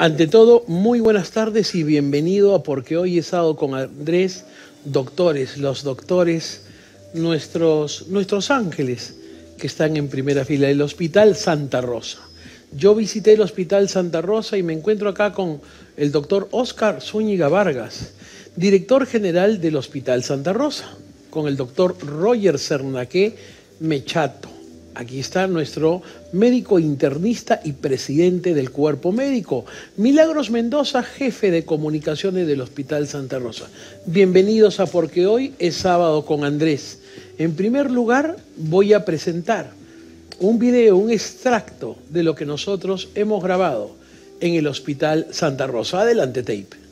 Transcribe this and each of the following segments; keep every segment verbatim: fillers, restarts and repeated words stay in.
Ante todo, muy buenas tardes y bienvenido a Porque Hoy es Sábado con Andrés. Doctores, los doctores, nuestros, nuestros ángeles que están en primera fila, el Hospital Santa Rosa. Yo visité el Hospital Santa Rosa y me encuentro acá con el doctor Óscar Zúñiga Vargas, director general del Hospital Santa Rosa, con el doctor Roger Cernaque Mechato. Aquí está nuestro médico internista y presidente del cuerpo médico, Milagros Mendoza, jefe de comunicaciones del Hospital Santa Rosa. Bienvenidos a Porque Hoy es Sábado con Andrés. En primer lugar, voy a presentar un video, un extracto de lo que nosotros hemos grabado en el Hospital Santa Rosa. Adelante, tape.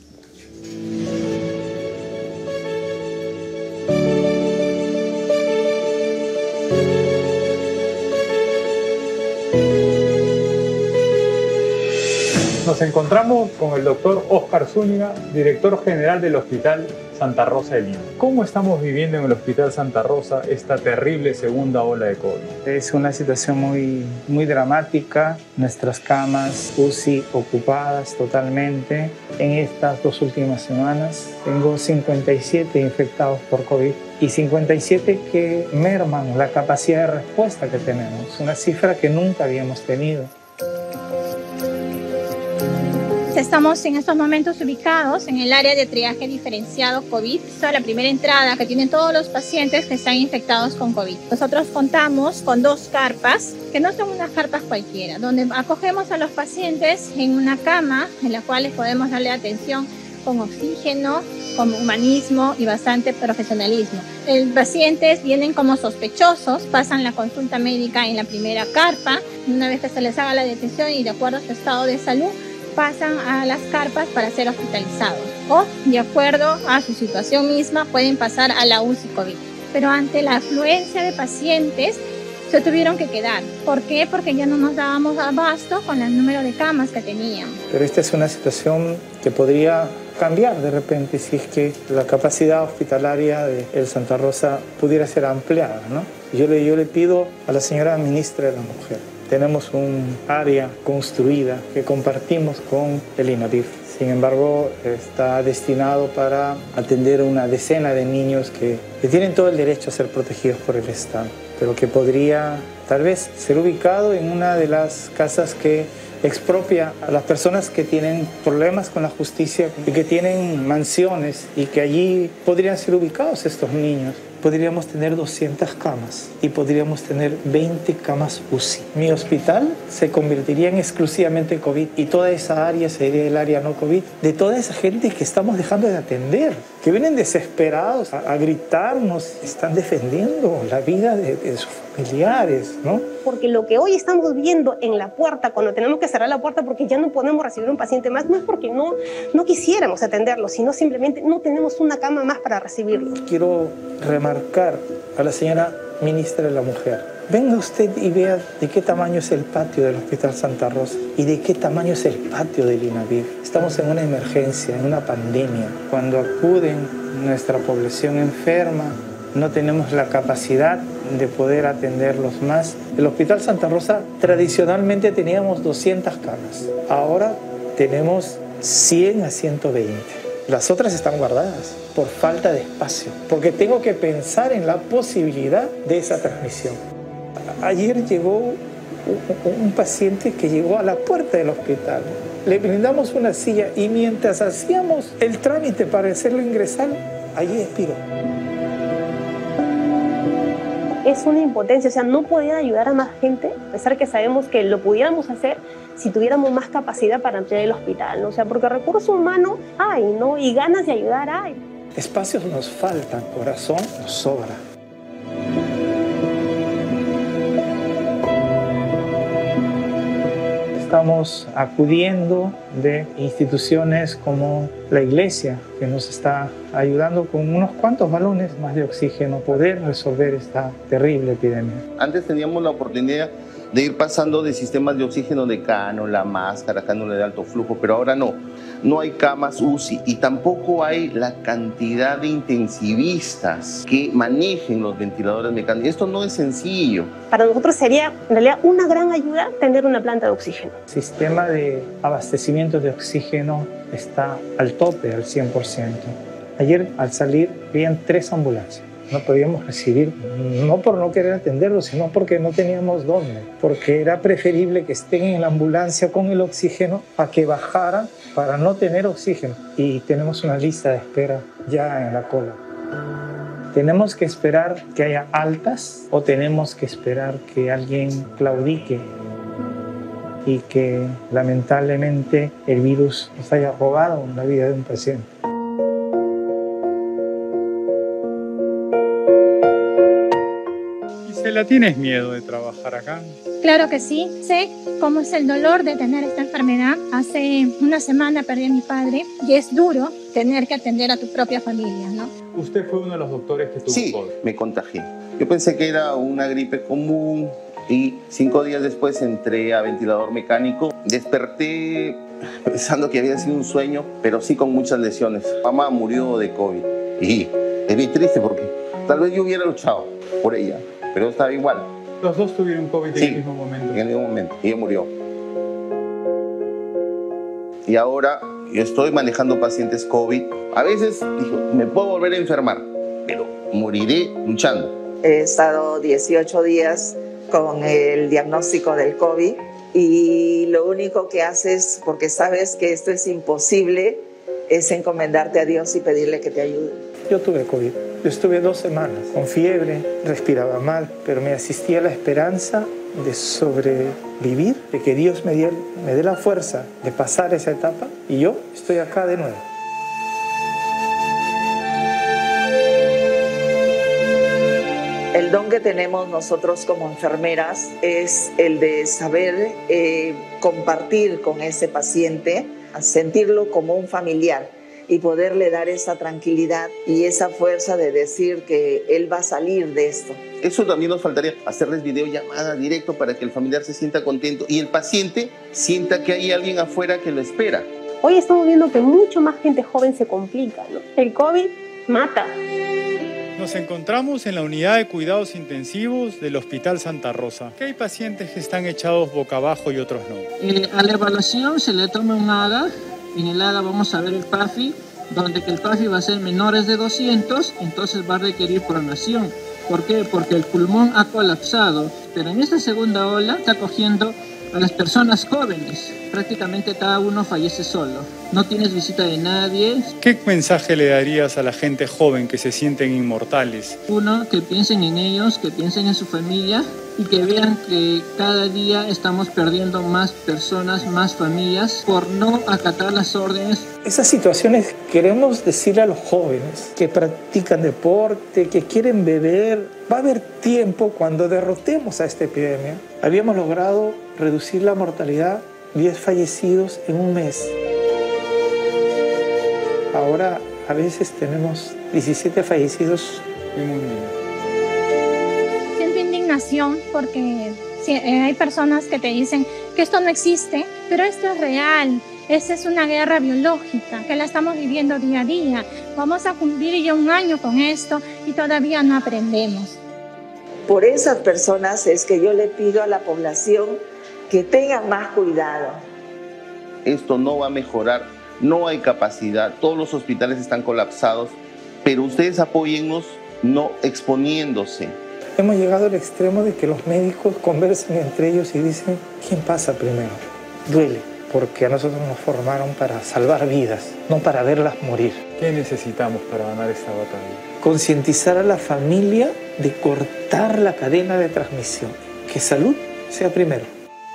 Nos encontramos con el doctor Óscar Zúñiga, director general del Hospital Santa Rosa de Lima. ¿Cómo estamos viviendo en el Hospital Santa Rosa esta terrible segunda ola de COVID? Es una situación muy, muy dramática. Nuestras camas U C I ocupadas totalmente. En estas dos últimas semanas tengo cincuenta y siete infectados por COVID y cincuenta y siete que merman la capacidad de respuesta que tenemos, una cifra que nunca habíamos tenido. Estamos en estos momentos ubicados en el área de triaje diferenciado COVID. Esta es la primera entrada que tienen todos los pacientes que están infectados con COVID. Nosotros contamos con dos carpas, que no son unas carpas cualquiera, donde acogemos a los pacientes en una cama en la cual les podemos darle atención con oxígeno, con humanismo y bastante profesionalismo. Los pacientes vienen como sospechosos, pasan la consulta médica en la primera carpa. Una vez que se les haga la detención y de acuerdo a su estado de salud, pasan a las carpas para ser hospitalizados o, de acuerdo a su situación misma, pueden pasar a la U C I COVID. Pero ante la afluencia de pacientes, se tuvieron que quedar. ¿Por qué? Porque ya no nos dábamos abasto con el número de camas que teníamos. Pero esta es una situación que podría cambiar de repente si es que la capacidad hospitalaria de el Santa Rosa pudiera ser ampliada, ¿no? Yo le, yo le pido a la señora ministra de la Mujer. Tenemos un área construida que compartimos con el INAVIF. Sin embargo, está destinado para atender a una decena de niños que, que tienen todo el derecho a ser protegidos por el Estado, pero que podría tal vez ser ubicado en una de las casas que expropia a las personas que tienen problemas con la justicia y que tienen mansiones y que allí podrían ser ubicados estos niños. Podríamos tener doscientas camas y podríamos tener veinte camas U C I. Mi hospital se convertiría en exclusivamente COVID y toda esa área sería el área no COVID de toda esa gente que estamos dejando de atender, que vienen desesperados a, a gritarnos, están defendiendo la vida de, de sus familiares, ¿no? Porque lo que hoy estamos viendo en la puerta, cuando tenemos que cerrar la puerta porque ya no podemos recibir un paciente más, no es porque no, no quisiéramos atenderlo, sino simplemente no tenemos una cama más para recibirlo. Quiero remarcar a la señora ministra de la Mujer. Venga usted y vea de qué tamaño es el patio del Hospital Santa Rosa y de qué tamaño es el patio del INAVIF. Estamos en una emergencia, en una pandemia. Cuando acuden nuestra población enferma, no tenemos la capacidad de poder atenderlos más. El Hospital Santa Rosa tradicionalmente teníamos doscientas camas. Ahora tenemos cien a ciento veinte. Las otras están guardadas por falta de espacio, porque tengo que pensar en la posibilidad de esa transmisión. Ayer llegó un paciente que llegó a la puerta del hospital. Le brindamos una silla y mientras hacíamos el trámite para hacerlo ingresar, allí expiró. Es una impotencia, o sea, no poder ayudar a más gente, a pesar que sabemos que lo pudiéramos hacer si tuviéramos más capacidad para ampliar el hospital, ¿no? O sea, porque recursos humanos hay, ¿no? Y ganas de ayudar hay. Espacios nos faltan, corazón nos sobra. Estamos acudiendo de instituciones como la iglesia, que nos está ayudando con unos cuantos balones más de oxígeno, poder resolver esta terrible epidemia. Antes teníamos la oportunidad de ir pasando de sistemas de oxígeno de cánula, máscara, cánula de alto flujo, pero ahora no. no hay camas U C I y tampoco hay la cantidad de intensivistas que manejen los ventiladores mecánicos. Esto no es sencillo. Para nosotros sería en realidad una gran ayuda tener una planta de oxígeno. El sistema de abastecimiento de oxígeno está al tope, al cien por ciento. Ayer al salir habían tres ambulancias. No podíamos recibir, no por no querer atenderlos, sino porque no teníamos dónde. Porque era preferible que estén en la ambulancia con el oxígeno a que bajaran para no tener oxígeno. Y tenemos una lista de espera ya en la cola. ¿Tenemos que esperar que haya altas o tenemos que esperar que alguien claudique y que lamentablemente el virus nos haya robado la vida de un paciente? ¿La tienes miedo de trabajar acá? Claro que sí, sé cómo es el dolor de tener esta enfermedad. Hace una semana perdí a mi padre y es duro tener que atender a tu propia familia, ¿no? Usted fue uno de los doctores que tuvo Sí, COVID. me contagié. Yo pensé que era una gripe común y cinco días después entré a ventilador mecánico. Desperté pensando que había sido un sueño, pero sí con muchas lesiones. Mamá murió de COVID y es bien triste porque tal vez yo hubiera luchado por ella, pero estaba igual. Los dos tuvieron COVID Sí, en el mismo momento. En el mismo momento. Y ella murió. Y ahora yo estoy manejando pacientes COVID. A veces digo, me puedo volver a enfermar, pero moriré luchando. He estado dieciocho días con el diagnóstico del COVID y lo único que haces, porque sabes que esto es imposible, es encomendarte a Dios y pedirle que te ayude. Yo tuve COVID. Yo estuve dos semanas con fiebre, respiraba mal, pero me asistía la esperanza de sobrevivir, de que Dios me, diera, me dé la fuerza de pasar esa etapa y yo estoy acá de nuevo. El don que tenemos nosotros como enfermeras es el de saber eh, compartir con ese paciente, sentirlo como un familiar y poderle dar esa tranquilidad y esa fuerza de decir que él va a salir de esto. Eso también nos faltaría, hacerles videollamada directo para que el familiar se sienta contento y el paciente sienta que hay alguien afuera que lo espera. Hoy estamos viendo que mucho más gente joven se complica, ¿no? El COVID mata. Nos encontramos en la unidad de cuidados intensivos del Hospital Santa Rosa. ¿Qué hay pacientes que están echados boca abajo y otros no? Eh, a la evaluación se le toma un A D A. En el A D A vamos a ver el P A F I, donde que el P A F I va a ser menores de doscientos, entonces va a requerir pronación. ¿Por qué? Porque el pulmón ha colapsado. Pero en esta segunda ola está cogiendo a las personas jóvenes. Prácticamente cada uno fallece solo. No tienes visita de nadie. ¿Qué mensaje le darías a la gente joven que se sienten inmortales? Uno, que piensen en ellos, que piensen en su familia y que vean que cada día estamos perdiendo más personas, más familias por no acatar las órdenes. Esas situaciones queremos decirle a los jóvenes que practican deporte, que quieren beber. Va a haber tiempo cuando derrotemos a esta epidemia. Habíamos logrado reducir la mortalidad, diez fallecidos en un mes. Ahora a veces tenemos diecisiete fallecidos en un día. Siento indignación porque hay personas que te dicen que esto no existe, pero esto es real. Esta es una guerra biológica que la estamos viviendo día a día. Vamos a cumplir ya un año con esto y todavía no aprendemos. Por esas personas es que yo le pido a la población que tengan más cuidado. Esto no va a mejorar, no hay capacidad, todos los hospitales están colapsados, pero ustedes apóyennos no exponiéndose. Hemos llegado al extremo de que los médicos conversan entre ellos y dicen, ¿quién pasa primero? Duele, porque a nosotros nos formaron para salvar vidas, no para verlas morir. ¿Qué necesitamos para ganar esta batalla? Concientizar a la familia de cortar la cadena de transmisión, que salud sea primero.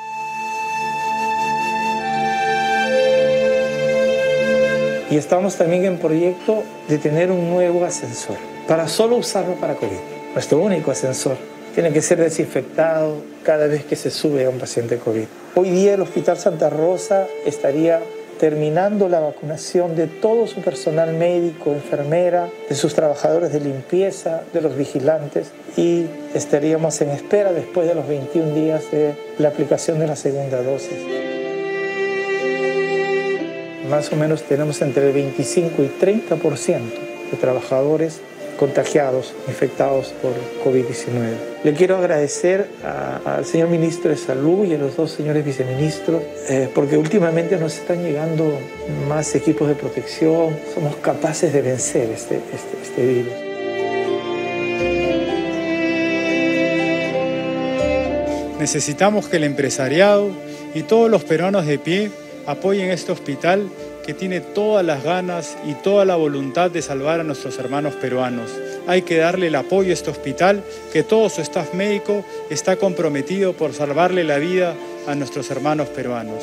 Y estamos también en proyecto de tener un nuevo ascensor, para solo usarlo para COVID. Nuestro único ascensor tiene que ser desinfectado cada vez que se sube a un paciente COVID. Hoy día el Hospital Santa Rosa estaría terminando la vacunación de todo su personal médico, enfermera, de sus trabajadores de limpieza, de los vigilantes, y estaríamos en espera después de los veintiún días de la aplicación de la segunda dosis. más o menos tenemos entre el veinticinco y treinta por ciento de trabajadores contagiados, infectados por COVID diecinueve. Le quiero agradecer a, al señor ministro de Salud y a los dos señores viceministros, eh, porque últimamente nos están llegando más equipos de protección, somos capaces de vencer este, este, este virus. Necesitamos que el empresariado y todos los peruanos de pie apoyen este hospital que tiene todas las ganas y toda la voluntad de salvar a nuestros hermanos peruanos. Hay que darle el apoyo a este hospital, que todo su staff médico está comprometido por salvarle la vida a nuestros hermanos peruanos.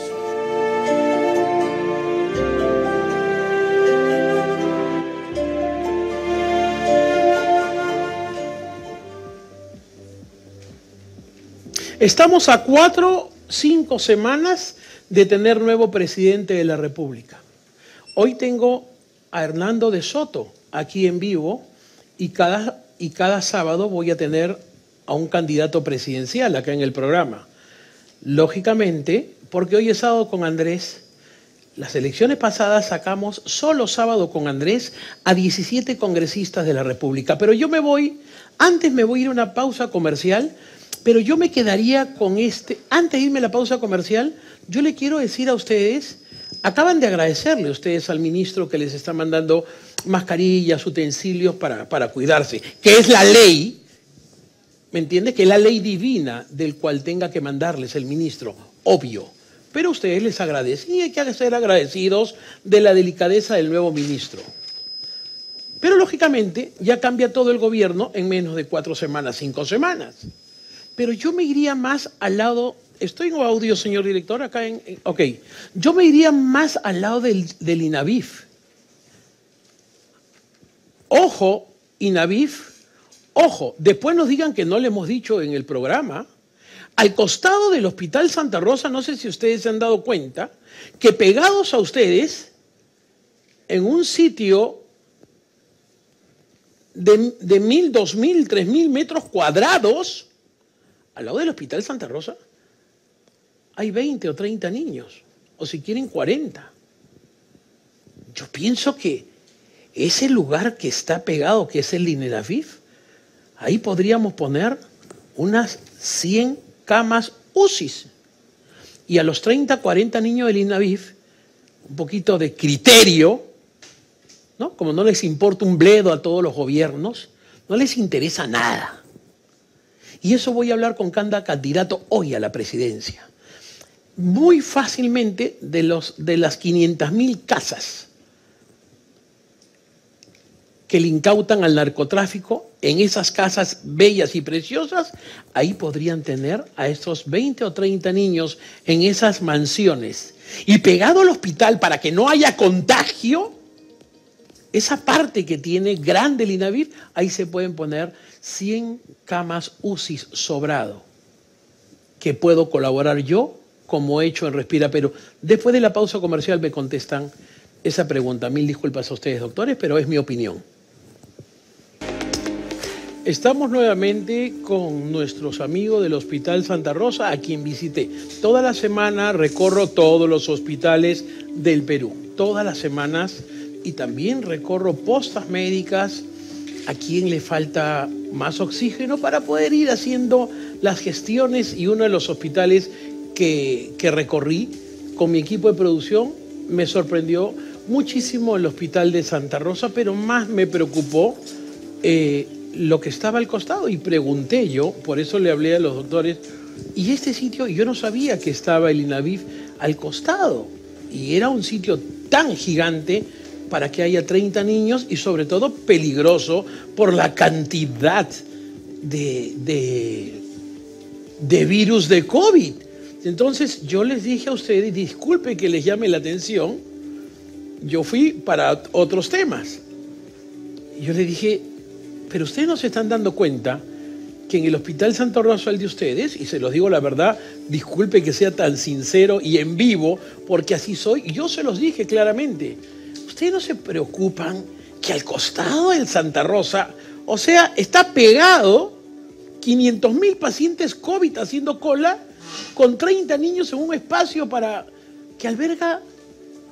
Estamos a cuatro, cinco semanas de tener nuevo presidente de la República. Hoy tengo a Hernando de Soto aquí en vivo y cada, y cada sábado voy a tener a un candidato presidencial acá en el programa. Lógicamente, porque hoy es sábado con Andrés, las elecciones pasadas sacamos solo sábado con Andrés a diecisiete congresistas de la República. Pero yo me voy, antes me voy a ir a una pausa comercial, pero yo me quedaría con este, antes de irme a la pausa comercial, yo le quiero decir a ustedes, acaban de agradecerle ustedes al ministro que les está mandando mascarillas, utensilios para, para cuidarse, que es la ley, ¿me entiende? Que es la ley divina del cual tenga que mandarles el ministro, obvio. Pero ustedes les agradecen y hay que ser agradecidos de la delicadeza del nuevo ministro. Pero lógicamente ya cambia todo el gobierno en menos de cuatro semanas, cinco semanas. Pero yo me iría más al lado, estoy en audio, señor director, acá en, en ok, yo me iría más al lado del, del INAVIF. Ojo, INAVIF, ojo, después nos digan que no le hemos dicho en el programa, al costado del Hospital Santa Rosa, no sé si ustedes se han dado cuenta, que pegados a ustedes, en un sitio de, de mil, dos mil, tres mil metros cuadrados, al lado del Hospital Santa Rosa, hay veinte o treinta niños, o si quieren cuarenta. Yo pienso que ese lugar que está pegado, que es el INAVIF, ahí podríamos poner unas cien camas U C I. Y a los treinta, cuarenta niños del INAVIF, un poquito de criterio, ¿no? Como no les importa un bledo a todos los gobiernos, no les interesa nada. Y eso voy a hablar con cada candidato hoy a la presidencia. Muy fácilmente de, los, de las quinientas mil casas que le incautan al narcotráfico, en esas casas bellas y preciosas, ahí podrían tener a estos veinte o treinta niños en esas mansiones. Y pegado al hospital para que no haya contagio, esa parte que tiene grande el INAVIF, ahí se pueden poner cien camas U C I sobrado, que puedo colaborar yo, como he hecho en Respira Perú. Después de la pausa comercial me contestan esa pregunta. Mil disculpas a ustedes, doctores, pero es mi opinión. Estamos nuevamente con nuestros amigos del Hospital Santa Rosa, a quien visité. Toda la semana recorro todos los hospitales del Perú, todas las semanas, y también recorro postas médicas a quien le falta más oxígeno para poder ir haciendo las gestiones. Y uno de los hospitales que, que recorrí con mi equipo de producción me sorprendió muchísimo el Hospital de Santa Rosa, pero más me preocupó eh, lo que estaba al costado. Y pregunté yo, por eso le hablé a los doctores, y este sitio, yo no sabía que estaba el INAVIF al costado, y era un sitio tan gigante para que haya treinta niños y sobre todo peligroso por la cantidad de, de, de virus de COVID. Entonces yo les dije a ustedes, disculpe que les llame la atención, yo fui para otros temas. Yo les dije, pero ustedes no se están dando cuenta que en el Hospital Santa Rosa, el de ustedes, y se los digo la verdad, disculpe que sea tan sincero y en vivo, porque así soy, y yo se los dije claramente, ustedes no se preocupan que al costado del Santa Rosa, o sea, está pegado quinientos mil pacientes COVID haciendo cola con treinta niños en un espacio para que alberga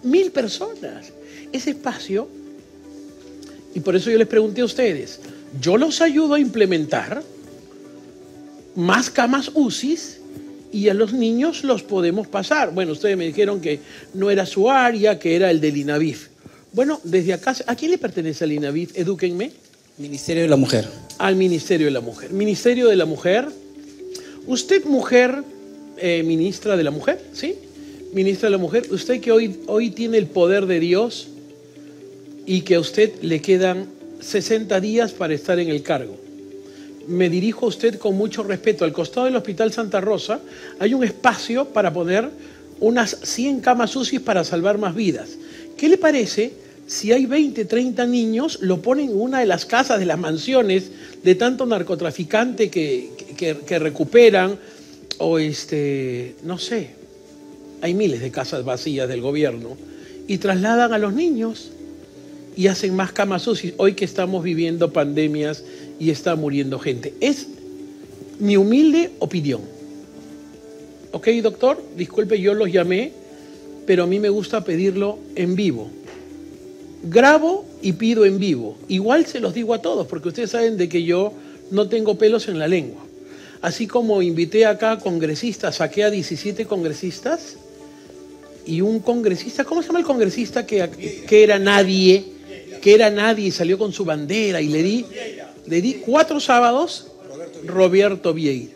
Mil personas. Ese espacio, y por eso yo les pregunté a ustedes, yo los ayudo a implementar más camas U C Is y a los niños los podemos pasar. Bueno, ustedes me dijeron que no era su área, que era el del INAVIF. Bueno, desde acá, ¿a quién le pertenece el INAVIF? Edúquenme. Ministerio de la Mujer. Al Ministerio de la Mujer. Ministerio de la Mujer. Usted, mujer, eh, ministra de la Mujer, ¿sí? Ministra de la Mujer, usted que hoy, hoy tiene el poder de Dios y que a usted le quedan sesenta días para estar en el cargo. Me dirijo a usted con mucho respeto. Al costado del Hospital Santa Rosa hay un espacio para poner unas cien camas U C I para salvar más vidas. ¿Qué le parece si hay veinte, treinta niños, lo ponen en una de las casas, de las mansiones de tanto narcotraficante que, que, que recuperan? O este, no sé, hay miles de casas vacías del gobierno y trasladan a los niños y hacen más camas U C I hoy que estamos viviendo pandemias y está muriendo gente. Es mi humilde opinión. Ok, doctor, disculpe, yo los llamé, pero a mí me gusta pedirlo en vivo. Grabo y pido en vivo. Igual se los digo a todos, porque ustedes saben de que yo no tengo pelos en la lengua. Así como invité acá a congresistas, saqué a diecisiete congresistas y un congresista, ¿cómo se llama el congresista que, que era nadie? Que era nadie y salió con su bandera y le di, le di cuatro sábados, Roberto Vieira.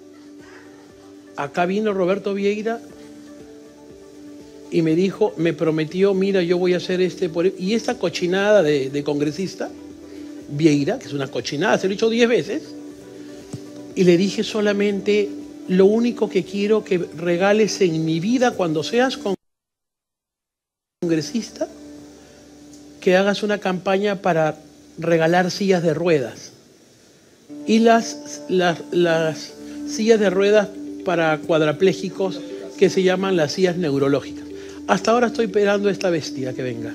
Acá vino Roberto Vieira y me dijo, me prometió, mira, yo voy a hacer este... Por... Y esta cochinada de, de congresista, Vieira, que es una cochinada, se lo he dicho diez veces, y le dije solamente, lo único que quiero que regales en mi vida cuando seas congresista, que hagas una campaña para regalar sillas de ruedas. Y las, las, las sillas de ruedas para cuadraplégicos que se llaman las sillas neurológicas. Hasta ahora estoy esperando a esta bestia que venga.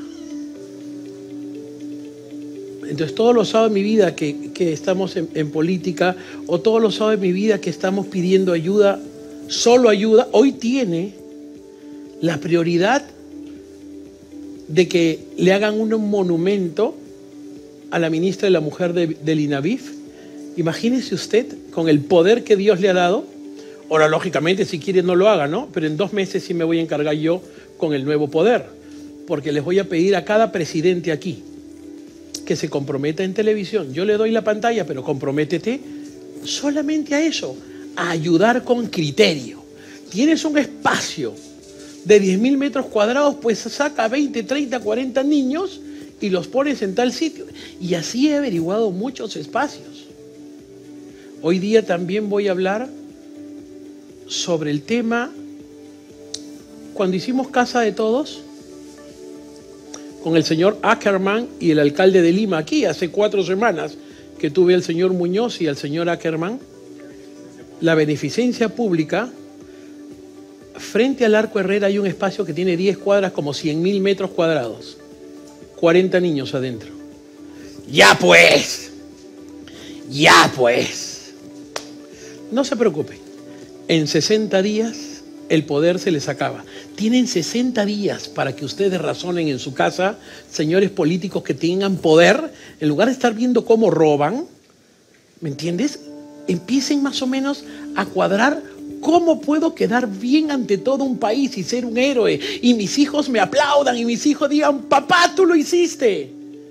Entonces todos los sábados de mi vida que, que estamos en, en política, o todos los sábados de mi vida que estamos pidiendo ayuda, solo ayuda, hoy tiene la prioridad de que le hagan un monumento a la ministra de la Mujer de, del INAVIF. Imagínese usted, con el poder que Dios le ha dado. Ahora, lógicamente, si quiere no lo haga, ¿no? Pero en dos meses sí me voy a encargar yo con el nuevo poder, porque les voy a pedir a cada presidente aquí que se comprometa en televisión. Yo le doy la pantalla, pero comprométete solamente a eso, a ayudar con criterio. Tienes un espacio de diez mil metros cuadrados, pues saca veinte, treinta, cuarenta niños y los pones en tal sitio. Y así he averiguado muchos espacios. Hoy día también voy a hablar sobre el tema, cuando hicimos Casa de Todos, con el señor Ackerman y el alcalde de Lima, aquí hace cuatro semanas que tuve al señor Muñoz y al señor Ackerman, la beneficencia pública, frente al Arco Herrera hay un espacio que tiene diez cuadras, como cien mil metros cuadrados, cuarenta niños adentro. ¡Ya pues! ¡Ya pues! No se preocupe, en sesenta días el poder se les acaba. Tienen sesenta días para que ustedes razonen en su casa, señores políticos que tengan poder, en lugar de estar viendo cómo roban, ¿me entiendes? Empiecen más o menos a cuadrar cómo puedo quedar bien ante todo un país y ser un héroe, y mis hijos me aplaudan y mis hijos digan, papá, tú lo hiciste.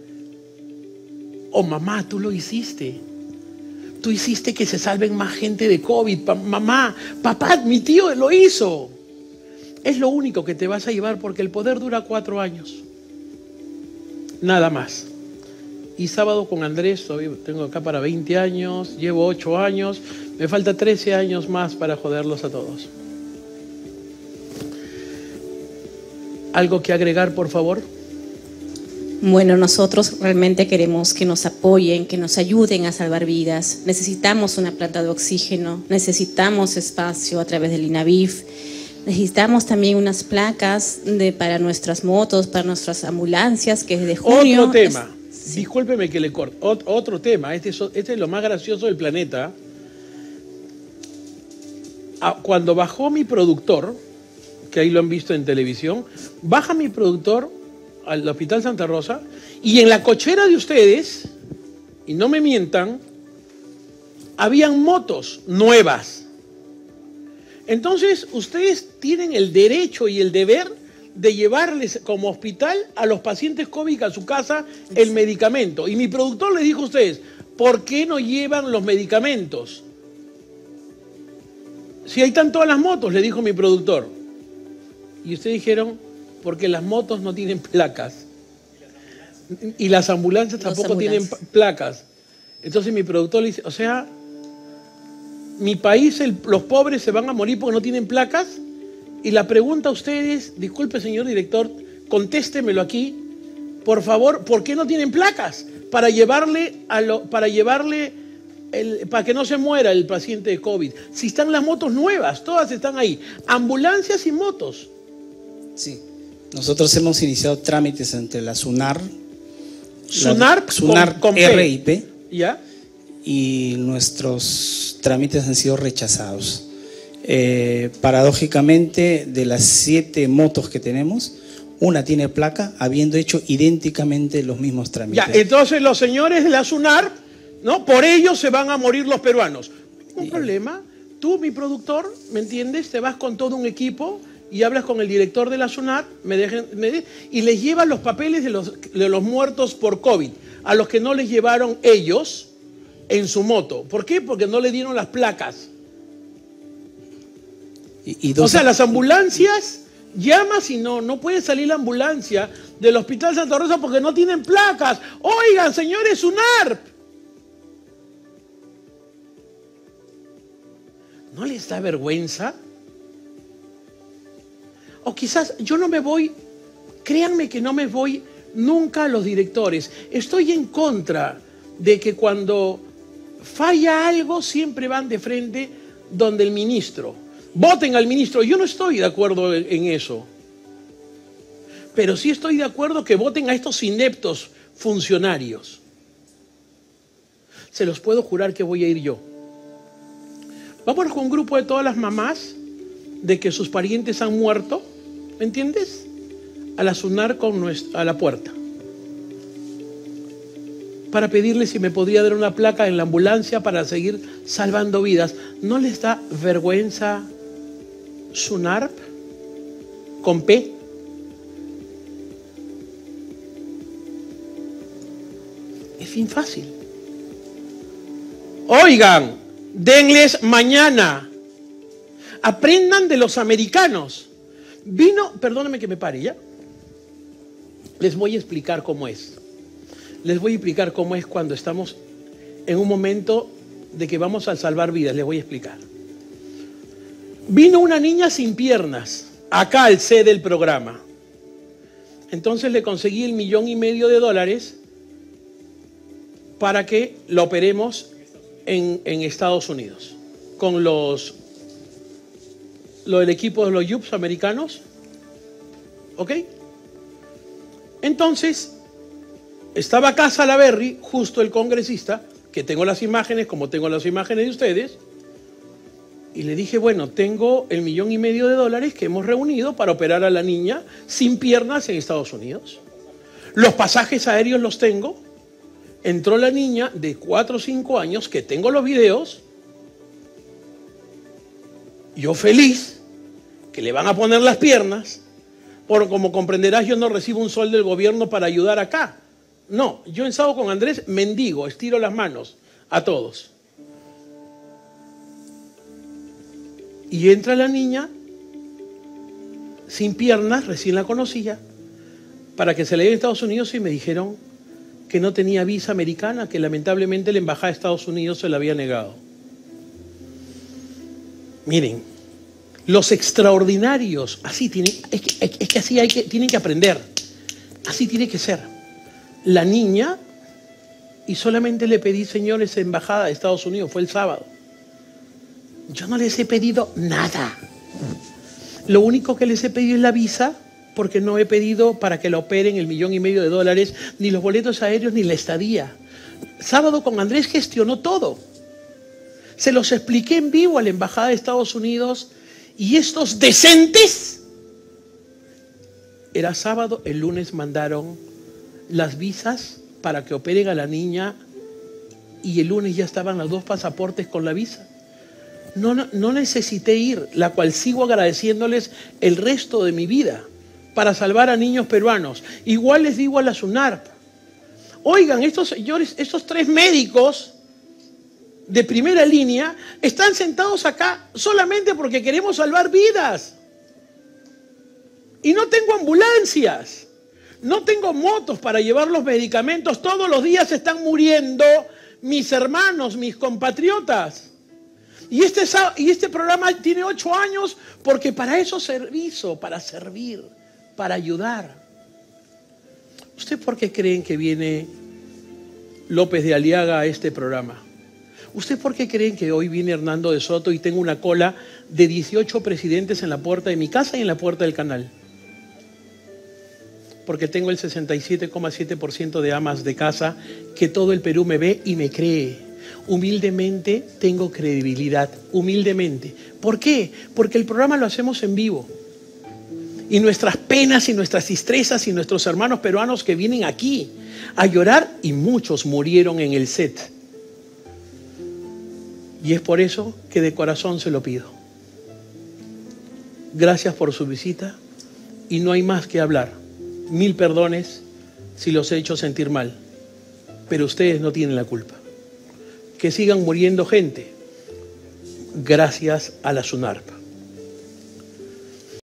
O mamá, tú lo hiciste. Tú hiciste que se salven más gente de COVID. Pa- mamá, papá, mi tío lo hizo. Es lo único que te vas a llevar, porque el poder dura cuatro años. Nada más. Y sábado con Andrés, todavía tengo acá para veinte años, llevo ocho años, me falta trece años más para joderlos a todos. ¿Algo que agregar, por favor? Bueno, nosotros realmente queremos que nos apoyen, que nos ayuden a salvar vidas. Necesitamos una planta de oxígeno, necesitamos espacio a través del INAVIF, necesitamos también unas placas de, para nuestras motos, para nuestras ambulancias, que desde junio... Otro tema, es, sí. Discúlpeme que le corte, Ot otro tema, este es, este es lo más gracioso del planeta. Cuando bajó mi productor, que ahí lo han visto en televisión, baja mi productor al Hospital Santa Rosa y en la cochera de ustedes, y no me mientan, habían motos nuevas. Entonces, ustedes tienen el derecho y el deber de llevarles como hospital a los pacientes COVID a su casa el medicamento. Y mi productor les dijo a ustedes, ¿por qué no llevan los medicamentos? Si ahí están todas las motos, le dijo mi productor. Y ustedes dijeron, porque las motos no tienen placas. Y las ambulancias tampoco tienen placas. Entonces mi productor le dice, o sea, mi país, el, los pobres se van a morir porque no tienen placas. Y la pregunta a ustedes, disculpe señor director, contéstemelo aquí, por favor, ¿por qué no tienen placas? Para llevarle, a lo, para llevarle, el, para que no se muera el paciente de COVID. Si están las motos nuevas, todas están ahí, ambulancias y motos. Sí, nosotros hemos iniciado trámites ante la SUNAR, SUNAR, la, SUNAR con, con R I P, ¿ya? Y nuestros trámites han sido rechazados. Eh, paradójicamente, de las siete motos que tenemos, una tiene placa, habiendo hecho idénticamente los mismos trámites. Ya, entonces los señores de la SUNAR, ¿no? Por ellos se van a morir los peruanos. No hay problema. Tú, mi productor, ¿me entiendes? Te vas con todo un equipo y hablas con el director de la SUNAR me dejen, me de, y les llevas los papeles de los, de los muertos por COVID, a los que no les llevaron ellos en su moto. ¿Por qué? Porque no le dieron las placas. Y, y dos... O sea, las ambulancias, llamas y no, no puede salir la ambulancia del Hospital Santa Rosa porque no tienen placas. Oigan, señores SUNAR, ¿no les da vergüenza? O quizás yo no me voy, créanme que no me voy nunca a los directores. Estoy en contra de que cuando falla algo siempre van de frente donde el ministro. Voten al ministro. Yo no estoy de acuerdo en eso. Pero sí estoy de acuerdo que voten a estos ineptos funcionarios. Se los puedo jurar que voy a ir yo. Vamos con un grupo de todas las mamás de que sus parientes han muerto, ¿me entiendes? A la SUNAR con nuestra, a la puerta. Para pedirle si me podría dar una placa en la ambulancia para seguir salvando vidas. ¿No les da vergüenza SUNAR con P? Es bien fácil. Oigan, denles mañana. Aprendan de los americanos. Vino, perdóname que me pare, ¿ya? Les voy a explicar cómo es. Les voy a explicar cómo es cuando estamos en un momento de que vamos a salvar vidas. Les voy a explicar. Vino una niña sin piernas, acá al C del programa. Entonces le conseguí el millón y medio de dólares para que la operemos en, en Estados Unidos. Con los, lo del equipo de los Yups americanos. ¿Ok? Entonces... estaba acá Salaverry, justo el congresista, que tengo las imágenes, como tengo las imágenes de ustedes, y le dije, bueno, tengo el millón y medio de dólares que hemos reunido para operar a la niña sin piernas en Estados Unidos. Los pasajes aéreos los tengo. Entró la niña de cuatro o cinco años, que tengo los videos, yo feliz, que le van a poner las piernas, por como comprenderás, yo no recibo un sol del gobierno para ayudar acá. No, yo en Sábado con Andrés mendigo, estiro las manos a todos. Y entra la niña sin piernas, recién la conocía, para que se le lleve a Estados Unidos y me dijeron que no tenía visa americana, que lamentablemente la embajada de Estados Unidos se la había negado. Miren, los extraordinarios, así tienen, es que, es que así hay que, tienen que aprender, así tiene que ser. La niña, y solamente le pedí, señores, embajada de Estados Unidos, fue el sábado. Yo no les he pedido nada. Lo único que les he pedido es la visa, porque no he pedido para que la operen el millón y medio de dólares, ni los boletos aéreos, ni la estadía. Sábado con Andrés gestionó todo. Se los expliqué en vivo a la embajada de Estados Unidos y estos decentes Era sábado, el lunes mandaron las visas para que operen a la niña y el lunes ya estaban los dos pasaportes con la visa. No, no, no necesité ir, la cual sigo agradeciéndoles el resto de mi vida para salvar a niños peruanos. Igual les digo a la SUNARP, oigan, estos señores, estos tres médicos de primera línea están sentados acá solamente porque queremos salvar vidas. Y no tengo ambulancias, no tengo motos para llevar los medicamentos. Todos los días están muriendo mis hermanos, mis compatriotas. Y este, y este programa tiene ocho años porque para eso servicio, para servir, para ayudar. ¿Usted por qué creen que viene López de Aliaga a este programa? ¿Usted por qué creen que hoy viene Hernando de Soto y tengo una cola de dieciocho presidentes en la puerta de mi casa y en la puerta del canal? Porque tengo el sesenta y siete coma siete por ciento de amas de casa que todo el Perú me ve y me cree. Humildemente tengo credibilidad, humildemente. ¿Por qué? Porque el programa lo hacemos en vivo. Y nuestras penas y nuestras tristezas y nuestros hermanos peruanos que vienen aquí a llorar, y muchos murieron en el set. Y es por eso que de corazón se lo pido. Gracias por su visita y no hay más que hablar. Mil perdones si los he hecho sentir mal, pero ustedes no tienen la culpa. Que sigan muriendo gente gracias a la SUNARP.